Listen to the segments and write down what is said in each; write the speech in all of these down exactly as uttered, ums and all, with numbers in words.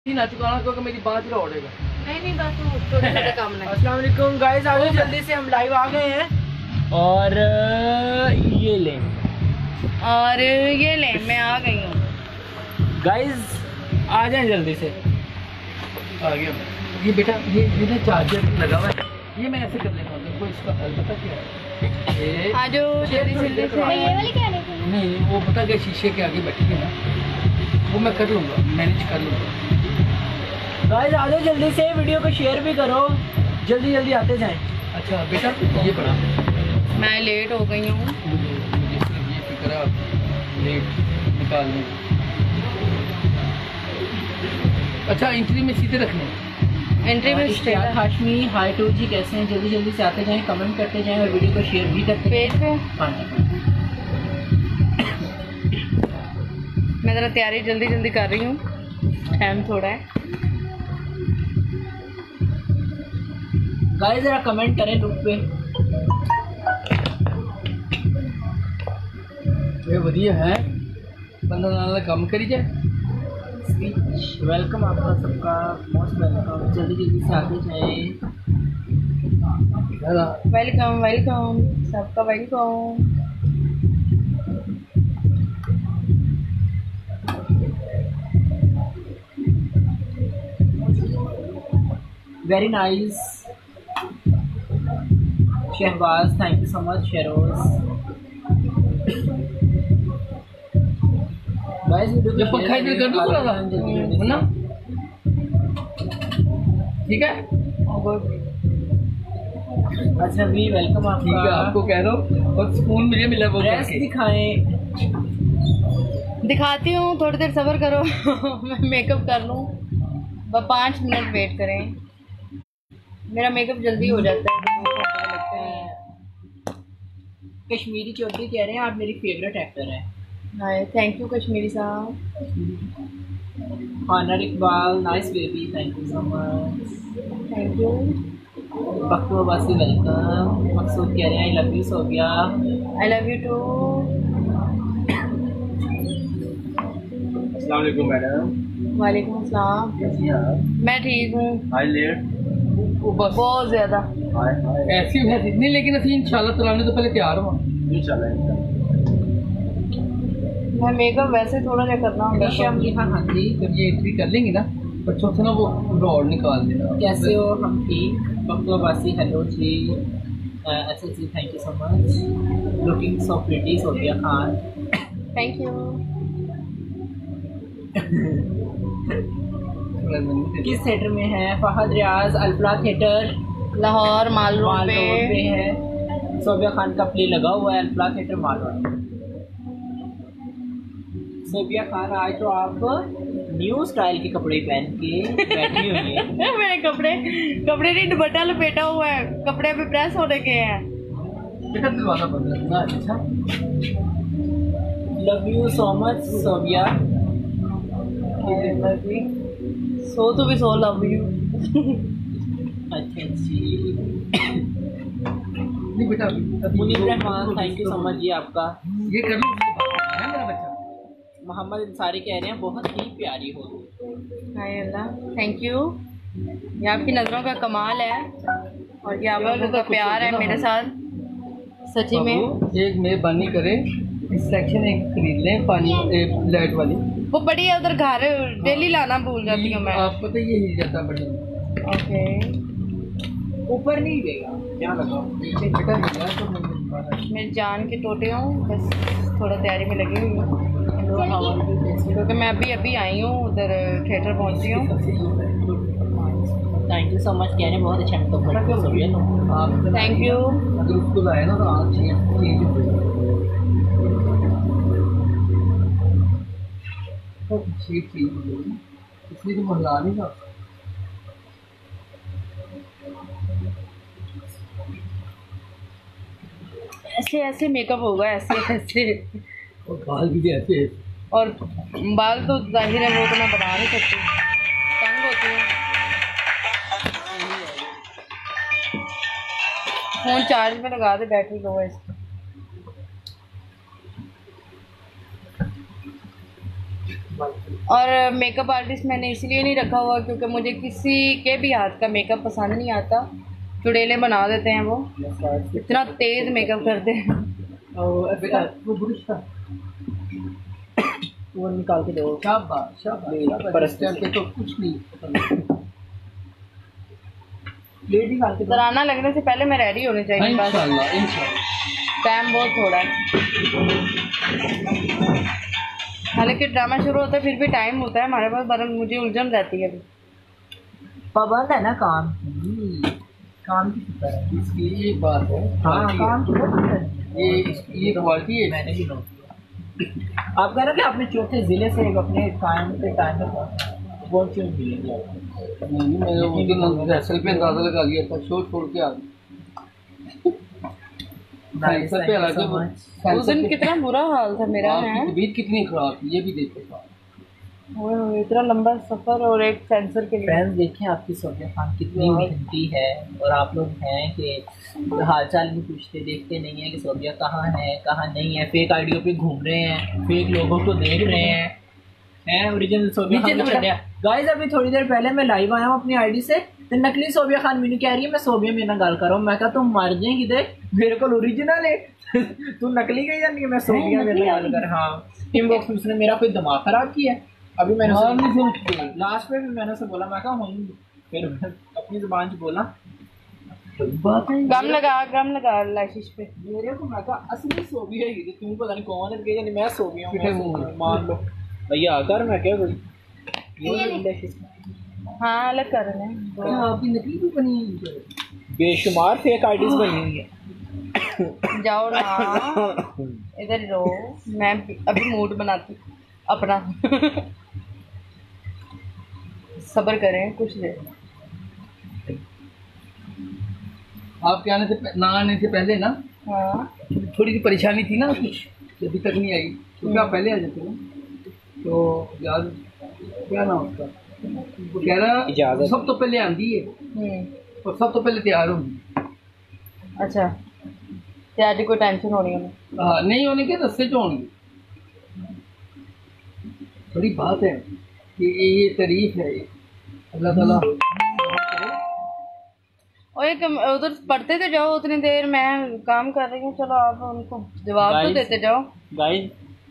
ना चुकाना क्योंकि मेरी बात रोड़ेगा। नहीं नहीं बस थोड़ा थोड़ा काम नहीं। अस्सलाम वालेकुम गाइस, आ जाओ जल्दी से, हम लाइव आ गए हैं। और ये ले और ये ले मैं आ गई हूँ गाइस, आ जाए जल्दी से। आ गया ये बेटा, ये ये ना चार्जर लगा हुआ है, ये मैं ऐसे कर लेता हूँ। देखो इसका हल पता क्या है, ये आ जाओ जल्दी जल्दी से। ये वाली क्या नहीं नहीं वो पता क्या, शीशे के आगे बैठी है ना, वो मैं कर लूँगा, मैनेज कर लूँगा। गाइस आ जाओ जल्दी से, वीडियो को शेयर भी करो, जल्दी जल्दी आते जाएं। अच्छा बेटा ये पढ़ा, मैं लेट हो गई हूँ। मुझे मुझे सिर्फ ये फिक्र है लेट निकालने। अच्छा एंट्री में सीधे रखने, एंट्री में इश्तियाक हाशमी, हाय टू जी, कैसे हैं? जल्दी जल्दी से आते जाएं, कमेंट करते जाएं और वीडियो को शेयर भी करते पेज पे। हाँ जी। मैं ज़रा तैयारी जल्दी जल्दी कर रही हूँ, टाइम थोड़ा है। गाइस जरा कमेंट करें लुक पे। ये बढ़िया है, बंदा नाला काम करी जाए। वेलकम आपका सबका, मोस्ट वेलकम, जल्दी जल्दी से आते जाएं। वेलकम वेलकम सबका welcome. Very nice Shahbaz, thank you so much. Sheroz guys video ये पंखा इधर कर दो थोड़ा सा, है ना? ठीक है अच्छा भी वेलकम आपका। ठीक है, आपको कह रहा हूँ और सुकून मुझे मिला वो ड्रेस करके। दिखाएं। दिखाती हूँ, थोड़ी देर सब्र करो। मैं मेकअप कर लूँ, बस पाँच मिनट वेट करें, मेरा मेकअप जल्दी हो जाता है। कश्मीरी चौधरी कह रहे हैं आप मेरी फेवरेट एक्टर हैं। हाय थैंक यू कश्मीरी साहब। Honour Iqbal, nice baby, thank you so much. Thank you. बख्तो वासी वेलकम। मकसूद कह रहे हैं I love you Sobia. I love you too. अस्सलाम वालेकुम मैडम। वालेकुम अस्सलाम। कैसी हैं आप? मैं ठीक हूँ, हाय लेट वो बस बहुत ज़्यादा। हाय हाय ऐसी है इतनी, लेकिन असं इंशाल्लाह तलाने तो पहले तैयार हो इंशाल्लाह। मैं मेकअप वैसे थोड़ा सा करना होगा। निशा मिहा, हाँ जी, जब ये एंट्री कर लेंगे ना बच्चों से ना वो रॉड निकाल देना। कैसे हो? हम ठीक। बख्तो वासी हेलो जी। अच्छा जी, thank you so much. Looking so pretty Sobia Khan. Thank you. किस थिएटर में है? Fahad Riaz Alfalah theatre Lahore mall road mall पे। रोड पे है। सोबिया खान का प्ले लगा हुआ है Alfalah theatre mall road. Sobia Khan आज तो आप न्यू स्टाइल के कपड़े पहन के बैठी हुई हैं। मेरे कपड़े कपड़े नहीं, दुपट्टा लपेटा हुआ है, कपड़े अभी प्रेस होने के हैं। बेटा दरवाजा बंद रखना। अच्छा love you so much Sobia. सो तो भी सो लव यू। अच्छा जी। नहीं बेटा Munib Rehman, thank you so much जी आपका। ये कर लो है मेरा बच्चा। मोहम्मद अंसारी कह रहे हैं बहुत ही प्यारी हो। हाय अल्लाह, थैंक यू। ये आपकी नज़रों का कमाल है और ये आप लोगों का प्यार है मेरे साथ, सच्ची में। एक मेहरबानी करें, इस सेक्शन एक खरीद लें पानी लाइट वाली। वो बड़ी है उधर, घर डेली लाना भूल जाती हूँ मैं। आपको तो ये हिल जाता बड़ी। ओके, ऊपर नहीं देगा, क्या लगाओ नीचे बेटा हिला तो मैं मेरी जान के टोटे हूँ, बस थोड़ा तैयारी में लगी हुई हूँ क्योंकि मैं अभी अभी आई हूँ, उधर थिएटर पहुँची हूँ। थैंक यू सो मच कह रहे हैं बहुत अच्छा मेकअप करते हो सोबिया तुम। आप थैंक यू। अगर उसको लाए ना तो आप चेंज चेंज हो जाएगा। चीज चीज हो जाएगी इसलिए तो महला नहीं था। ऐसे ऐसे मेकअप होगा, ऐसे ऐसे। और बाल भी ऐसे और बाल तो जाहिर है वो तो मैं बना नहीं सकती, तंग होती हूँ। फोन चार्ज में लगा दे, बैटरी लो है इसकी। और मेकअप आर्टिस्ट मैंने इसलिए नहीं रखा हुआ क्योंकि मुझे किसी के भी हाथ का मेकअप पसंद नहीं आता। चुड़ैले बना देते हैं वो, इतना तेज मेकअप करते हैं। और वो ब्रश था वो निकाल के दो। शाबाश शाबाश, पर इस टाइम पे तो कुछ नहीं। प्लेट निकाल के दो। तराना लगने से पहले मैं रेडी होनी चाहिए। बस इंशाल्लाह इंशाल्लाह। टाइम बहुत थोड़ा है, हालांकि ड्रामा शुरू होता है फिर भी टाइम होता है हमारे पास, पर मुझे उलझन रहती है अभी। पाबंद है ना काम की, काम की फिक्र है इसकी एक बात है। हाँ काम की फिक्र है। ये ये क्वालिटी है, मैंने भी नोट किया। आप कह रहे थे अपने चौथे जिले से एक अपने टाइम पे टाइम पे पहुंचे, वो क्यों मिलेंगे आपको? नहीं मैंने उस दिन फैसल पे अंदाजा लगा लिया था, शो छोड़ के आ गया। फैसल पे हालांकि वो- उस दिन कितना बुरा हाल था मेरा है। आपकी तबीयत कितनी खराब थी ये भी देखो। ओए होए, इतना लंबा सफर और एक सेंसर के लिए। फ्रेंड्स देखें आपकी सोफिया खान कितनी मेहनती है, और आप लोग हैं कि हाल चाल भी पूछते देखते नहीं है कि सोफिया कहाँ है कहाँ नहीं है, फेक आईडियो पे घूम रहे हैं, फेक लोगों को देख रहे हैं हैं ओरिजिनल सोफिया खान को छोड़ दिया। गाइस अभी थोड़ी देर पहले मैं लाइव आया हूँ अपनी आईडी से, तो नकली सोफिया खान मैंने कह रही है मैं सोफिया मेरे गल कर रहा हूँ। मैं कहा तुम मर जाए किधर, मेरे को ओरिजिनल है तू नकली गई जानी है, मैं सोफिया मेरे गल कर। हाँ इनबॉक्स में उसने मेरा कोई दिमाग खराब किया। अभी मैंने लास्ट में भी मैंने उसे बोला, मैं कहा हूँ फिर अपनी जुबान से बोला गम लगा गम लगा लाशिश पे मेरे को। मैं कहा असली सोफिया है कि तू पता नहीं कौन है, यानी मैं सोफिया हूँ मान लो भैया आकर। मैं क्या बोली हाँ अलग कर रहे हैं। आपकी नकली भी बनी है, बेशुमार फेक आईडीज बनी हुई है। जाओ ना इधर ही रहो, मैं अभी मूड बनाती अपना सब्र करें कुछ देर। आपके आने से पह- ना आने से पहले ना हाँ थोड़ी सी परेशानी थी ना कुछ, अभी तक नहीं आई, क्योंकि आप पहले आ जाते ना। तो यार क्या ना उसका वो कह रहा इजाज़त। सब तो पहले आंदी है हम्म, और सब तो पहले तैयार होंगी। अच्छा त्यारी कोई टेंशन होनी है। हाँ, नहीं होने के रस्ते जो होंगे। बड़ी बात है कि ये ये तारीफ है अल्लाह ताला। और एक उधर पढ़ते तो जाओ उतनी देर, मैं काम कर रही हूँ। चलो आप उनको जवाब तो Guys, देते जाओ। गाइस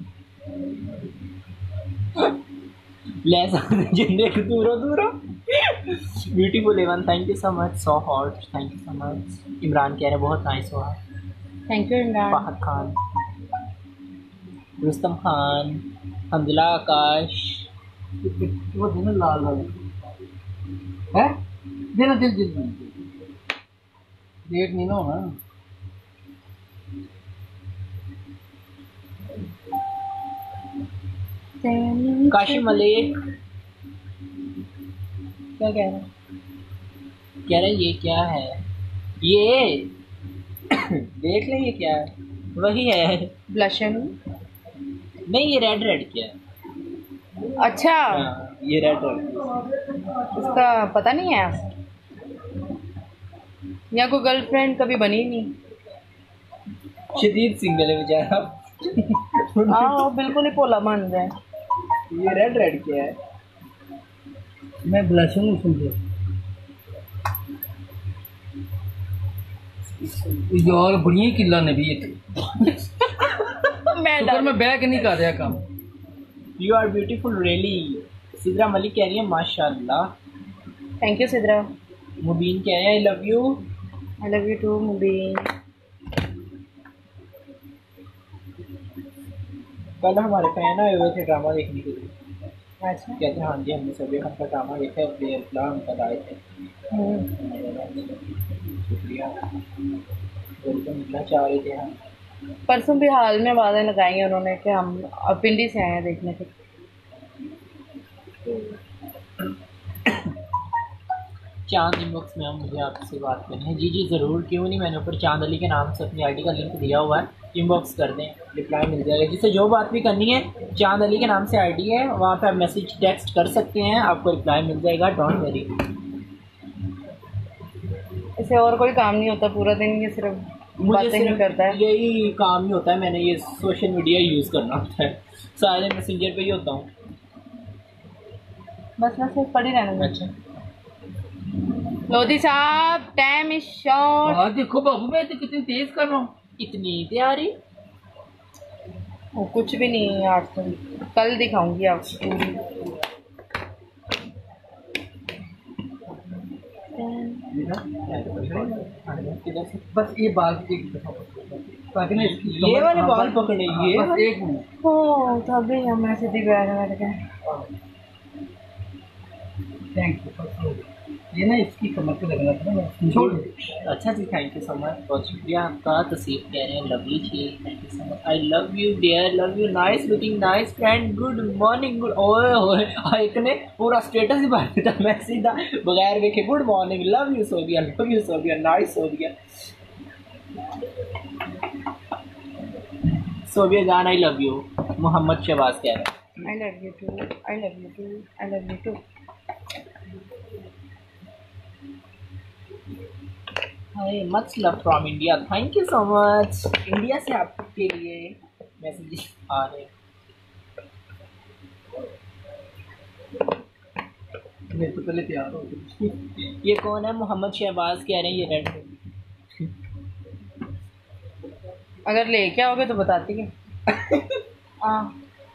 लेट्स जिंदे दूरो दूरो ब्यूटीफुल एवन, thank you so much, so hot, thank you so much. Imran कह रहे बहुत नाइस हुआ। Thank you Imran. फहद खान, रुस्तम खान, हमदुल्ला, आकाश। वो देना लाल लाल है, देना दिल दिल में लेट नहीं ना होना। काशी मलिक क्या कह रहे हैं? कह रहे ये क्या है, ये देख ले ये क्या है, वही है। ब्लशन। नहीं ये रेड रेड क्या है। अच्छा हाँ, ये रेड रेड इसका पता नहीं है, या कोई गर्लफ्रेंड कभी बनी नहीं। शदीद सिंगल है बेचारा। हाँ वो बिल्कुल ही पोला बन जाए। ये रेड रेड क्या है। मैं ब्लशिंग सुन रहा यार, बड़ी किला ने भी ये मैं तो मैं बैक नहीं कर रहा काम। You are beautiful really. Sidra Malik कह रही है माशाल्लाह। Thank you Sidra. मुबीन कह रहे हैं I love you. I love you too Mubeen. कल हमारे फैन आए हुए थे ड्रामा देखने के लिए। अच्छा कहते हैं हाँ जी हमने सभी खान का ड्रामा देखा है, प्लेयर प्लान कर आए थे। शुक्रिया, बिल्कुल मिलना चाह रहे थे हम। परसों भी हाल में वादे लगाई हैं उन्होंने कि हम अब पिंडी से आए हैं देखने के। चांद इनबॉक्स में हम मुझे आपसे बात करनी है। जी जी ज़रूर, क्यों नहीं। मैंने ऊपर चांद अली के नाम से अपनी आईडी का लिंक दिया हुआ है, इनबॉक्स कर दें, रिप्लाई मिल जाएगा। जिसे जो बात भी करनी है, चांद अली के नाम से आईडी है, वहाँ पे आप मैसेज टेक्स्ट कर सकते हैं, आपको रिप्लाई मिल जाएगा। Don't worry. इसे और कोई काम नहीं होता पूरा दिन, ये सिर्फ मुझे बातें ही करता है। यही काम ही होता है, मैंने ये सोशल मीडिया यूज़ करना होता है, सारे मैसेंजर पे ही होता हूँ। बस बस बस पढ़ी रहने दो। अच्छा लोधी साहब टाइम इज शॉर्ट। हाँ देखो बाबू मैं तो कितनी तेज कर रहा हूँ। इतनी तैयारी? वो कुछ भी नहीं है आज तो, कल दिखाऊंगी आपको। बस ये बाल एक दफा ताकि ना इसकी ये वाले बाल पकड़े, ये बस वाले? एक मिनट। ओ तभी हम ऐसे दिख रहे थे। Thank you. ये ना इसकी कमर पे लगना था ना, छोड़ दे। अच्छा जी, थैंक यू सो मच, बहुत शुक्रिया आपका। तसीफ कह रहे हैं लव यू जी, thank you so much. I love you dear, love you, nice looking, nice friend, good morning, good. ओए ओए एक ने पूरा स्टेटस ही भर दिया, मैं सीधा बगैर देखे good morning, love you Sobia, love you Sobia, nice Sobia. Sobia जान I love you. Mohammad Shahbaz कह रहे हैं I love you too, I love you too, I love you too. Hi much love from India, thank you so much. India से आपके लिए message आ रहे हैं। मैं तो पहले तैयार हो गई। ये कौन है? मोहम्मद शहबाज कह रहे हैं ये रेड। अगर लेके आओगे तो बताती है। हाँ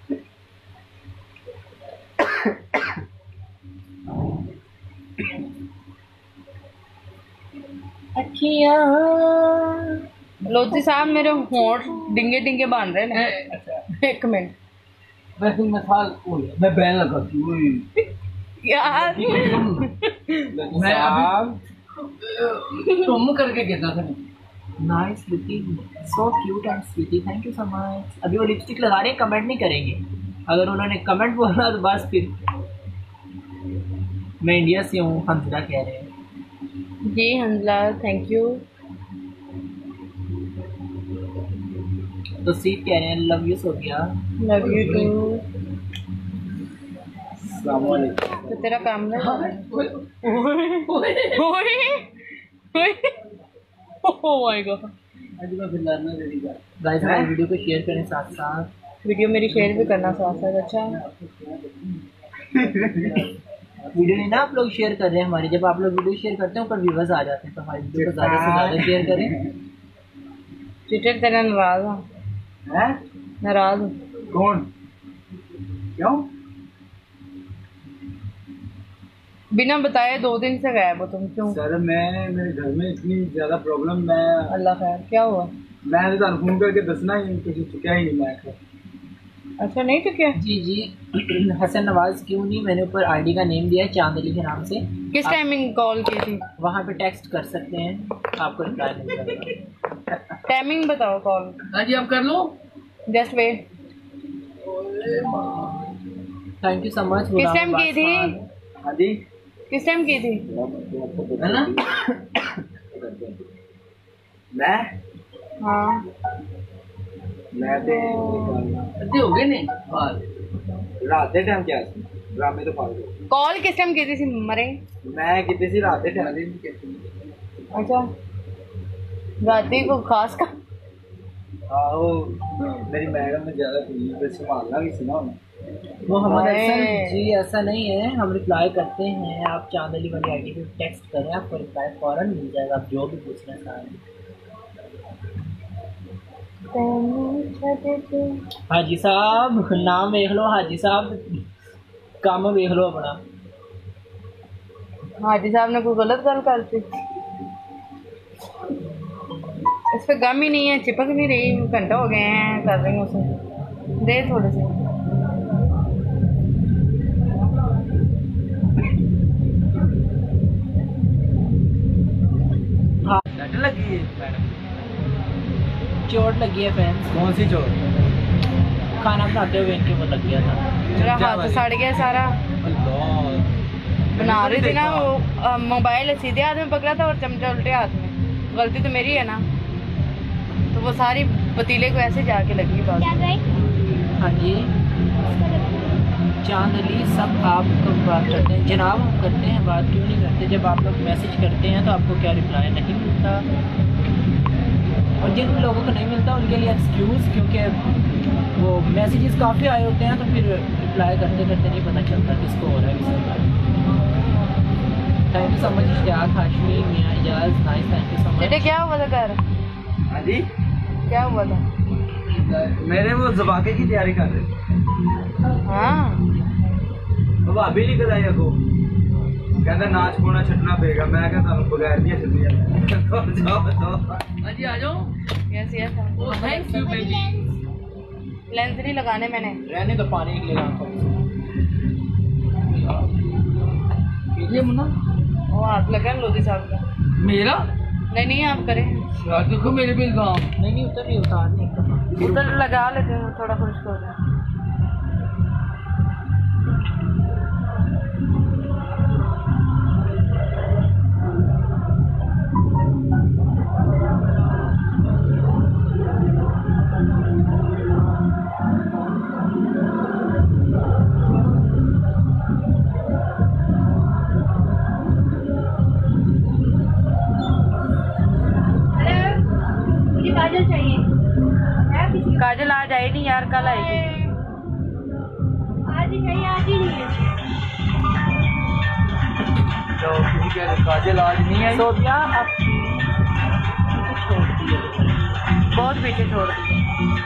लोधी साहब मेरे होंठ डिंगे डिंगे बांध रहे हैं। अच्छा एक मिनट वैसे मैं साल मैं बैन लगाती हूँ यार। मैं अभी तुम करके कहता था। Nice looking, so cute and sweetie, thank you so much. अभी वो लिपस्टिक लगा रहे हैं, कमेंट नहीं करेंगे। अगर उन्होंने कमेंट बोला तो बस फिर। मैं इंडिया से हूँ, हंसला कह रहे हैं। जी हंसला थैंक यू। तो सीट कह रहे हैं love you Sobia, love you too. तो तेरा काम है। Oh my god. आज मैं फिर लड़ना रेडी कर। गाइस हमारी वीडियो को शेयर करें साथ साथ। वीडियो मेरी शेयर भी करना साथ साथ। अच्छा वीडियो नहीं ना आप लोग शेयर कर रहे हैं हमारी, जब आप लोग वीडियो शेयर करते हैं ऊपर व्यूअर्स आ जाते हैं, तो हमारी वीडियो को ज़्यादा से ज़्यादा शेयर करें। ट्विटर तेरा नाराज हूँ। हैं? नाराज हूँ। कौन? क्यों? बिना बताए दो दिन से गायब हो तुम, क्यों? सर मैं मेरे घर में इतनी ज़्यादा प्रॉब्लम, मैं अल्लाह खैर क्या हुआ? मैंने तो फोन करके दसना ही कुछ चुका ही नहीं मैं। अच्छा नहीं तो क्या? जी जी हसन नवाज क्यों नहीं, मैंने ऊपर आईडी का नेम दिया है चांद अली के नाम से। किस टाइमिंग कॉल की थी? वहाँ पे टेक्स्ट कर सकते हैं, आपको रिप्लाई मिल जाएगा। टाइमिंग बताओ कॉल। हाँ जी आप कर लो। Just wait. Thank you so much. किस टाइम की थी? हाँ जी किस टाइम की थी? है ना? मैं हाँ मैं ते अद्धे हो गए नहीं बाल रात के टाइम क्या ड्रामे तो पाल दो। कॉल किस टाइम की थी मरे? मैं कितने सी रात के टाइम। अच्छा राती को खास का। आओ मेरी मैडम ने ज़्यादा फिर संभालना भी सुना उन्हें। मोहम्मद हसन जी ऐसा नहीं है, हम रिप्लाई करते हैं। आप चांद अली वाली आईडी पे टेक्स्ट करें, आपको रिप्लाई फौरन मिल जाएगा, आप जो भी पूछना चाहें। हाजी साहब नाम देख लो, हाजी साहब काम देख लो अपना। हाजी साहब ने कोई गलत गल करती? इस पे गम ही नहीं है, चिपक नहीं रही, घंटा हो गए हैं कर रही हूँ उसे। दे थोड़े से। हाँ लट लगी है मैडम। चोट लगी है फ्रेंड्स। कौन सी चोट? खाना बनाते हुए इनके ऊपर लग गया था। मेरा हाथ सड़ गया सारा। बना रही थी ना वो, मोबाइल सीधे हाथ में पकड़ा था और चमचा उल्टे हाथ में। गलती तो मेरी है ना, तो वो सारी पतीले को ऐसे जाके लगी बात। हाँ जी चांद अली सब आप कब बात करते हैं? जनाब हम करते हैं, बात क्यों नहीं करते? जब आप लोग मैसेज करते हैं तो आपको क्या रिप्लाई नहीं मिलता, और जिन लोगों को नहीं मिलता उनके लिए एक्सक्यूज़, क्योंकि वो मैसेजेस काफ़ी आए होते हैं तो फिर रिप्लाई करते करते नहीं पता चलता किसको हो रहा है किसको हो रहा है। Thank you so much Ishtiaq Hashmi मियां Ejaz nice thank you so बेटे मच। क्या हुआ था घर? हाँ जी, क्या हुआ था? मेरे वो जबाके की तैयारी कर रहे थे, हाँ अब अभी निकल आई अगो कहते नाच पोना छटना पेगा, मैं क्या तुम बगैर नहीं छटी जाओ बताओ। हाँ जी आ जाओ। Yes yes oh thank you baby. Lens नहीं लगाने मैंने। रहने तो पानी निकलेगा आंखों में। ये मुन्ना वो हाथ लगा है लोधी साहब का। मेरा नहीं नहीं आप करें। यार देखो मेरे भी इल्जाम। नहीं नहीं उतर नहीं उतार नहीं उधर लगा लेते हैं थोड़ा खुश्क हो जाए। काजल चाहिए है किसी काजल आज आई नहीं यार, कल आएगी। आज ही चाहिए, आज ही नहीं है। तो किसी के काजल आज नहीं आई। सोफिया आप छोड़ दिए बहुत पीछे छोड़ दी।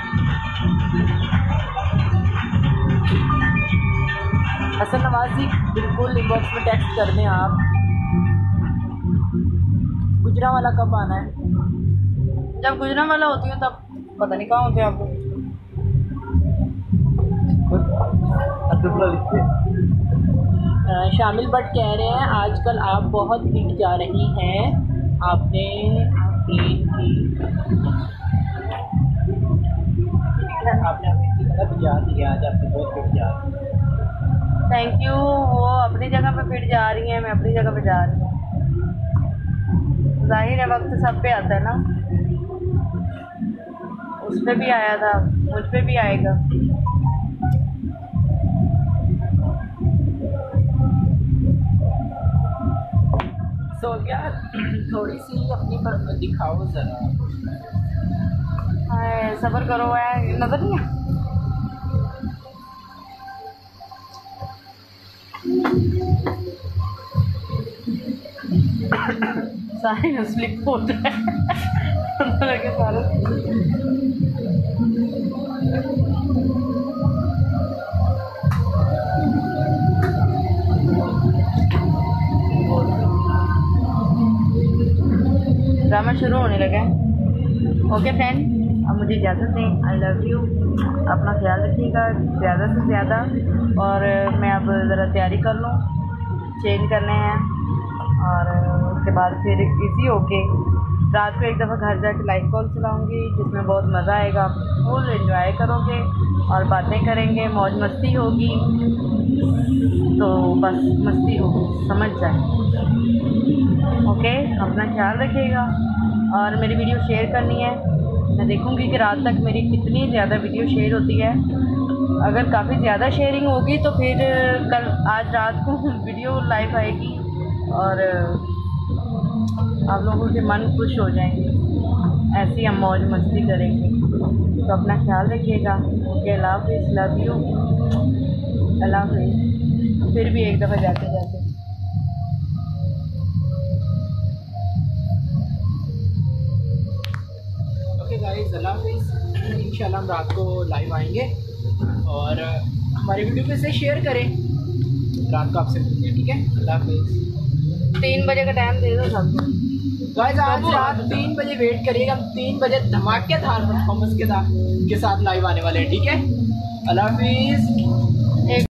हसन नवाजी बिल्कुल इनबॉक्स में टेक्स्ट कर दें आप। गुजरा वाला कब आना है? जब गुजरा वाला होती हूँ तब पता नहीं कहाँ होते आप लोग। अ, शामिल भट्ट कह रहे हैं आजकल आप बहुत हिट जा रही हैं, आपने आपने अपनी जगह जा रही है, आज आपने बहुत हिट जा रही है। Thank you. वो अपनी जगह पे फिर जा रही है, मैं अपनी जगह पे जा रही हूँ। जाहिर है वक्त सब पे आता है ना, उस पे भी आया था, मुझ पे भी आएगा। सो यार थोड़ी सी अपनी पर दिखाओ जरा। हाय सब्र करो यार, नजर नहीं आ सारे स्लिप हो रहा है के सारे। ड्रामा शुरू होने लगा है। ओके फ्रेंड, अब मुझे इजाज़त दें। I love you. अपना ख्याल रखिएगा ज़्यादा से ज़्यादा। और मैं अब ज़रा तैयारी कर लूँ, चेंज करने हैं और उसके बाद फिर इजी होके रात को एक दफ़ा घर जाके लाइव कॉल चलाऊँगी जिसमें बहुत मज़ा आएगा। फुल एंजॉय करोगे और बातें करेंगे, मौज मस्ती होगी। तो बस मस्ती होगी, समझ जाए। ओके, अपना ख्याल रखिएगा और मेरी वीडियो शेयर करनी है। मैं देखूँगी कि रात तक मेरी कितनी ज़्यादा वीडियो शेयर होती है। अगर काफ़ी ज़्यादा शेयरिंग होगी तो फिर कल आज रात को वीडियो लाइव आएगी और आप लोगों के मन खुश हो जाएंगे। ऐसी हम मौज मस्ती करेंगे। तो अपना ख्याल रखिएगा। ओके, अल्लाह हाफिज़, लव यू, अल्लाह हाफिज़। फिर भी एक दफ़ा जाते जाते ओके गाइस, अल्लाह हाफिज़। इंशाल्लाह हम रात को लाइव आएंगे और हमारी वीडियो को इसे शेयर करें। रात को आपसे मिलते हैं, ठीक है? अल्लाह हाफिज़। तीन बजे का टाइम दे दो सबको। गाइस आज रात तीन बजे वेट करिएगा, हम तीन बजे धमाकेदार परफॉर्मेंस के साथ के साथ लाइव आने वाले हैं, ठीक है? अल्लाह हाफिज़।